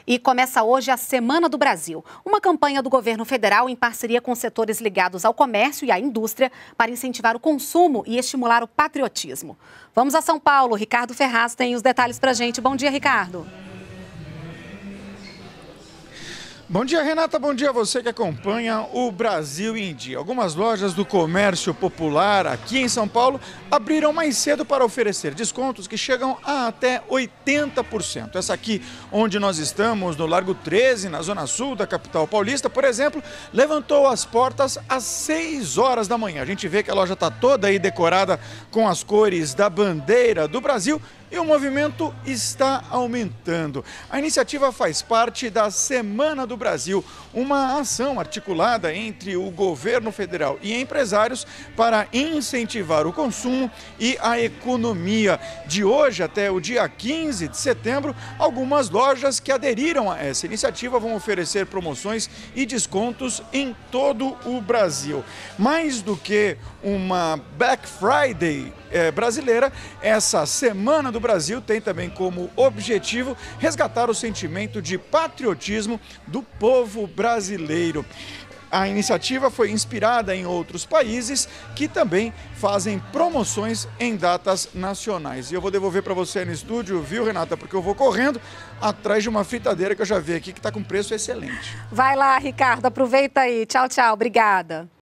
E começa hoje a Semana do Brasil, uma campanha do governo federal em parceria com setores ligados ao comércio e à indústria para incentivar o consumo e estimular o patriotismo. Vamos a São Paulo. Ricardo Ferraz tem os detalhes para a gente. Bom dia, Ricardo. Bom dia, Renata. Bom dia a você que acompanha o Brasil em Dia. Algumas lojas do comércio popular aqui em São Paulo abriram mais cedo para oferecer descontos que chegam a até 80%. Essa aqui, onde nós estamos, no Largo 13, na zona sul da capital paulista, por exemplo, levantou as portas às 6 horas da manhã. A gente vê que a loja está toda aí decorada com as cores da bandeira do Brasil. E o movimento está aumentando. A iniciativa faz parte da Semana do Brasil, uma ação articulada entre o governo federal e empresários para incentivar o consumo e a economia. De hoje até o dia 15 de setembro, algumas lojas que aderiram a essa iniciativa vão oferecer promoções e descontos em todo o Brasil. Mais do que uma Black Friday brasileira, essa Semana do Brasil tem também como objetivo resgatar o sentimento de patriotismo do povo brasileiro. A iniciativa foi inspirada em outros países que também fazem promoções em datas nacionais. E eu vou devolver para você no estúdio, viu, Renata? Porque eu vou correndo atrás de uma fritadeira que eu já vi aqui que está com preço excelente. Vai lá, Ricardo. Aproveita aí. Tchau, tchau. Obrigada.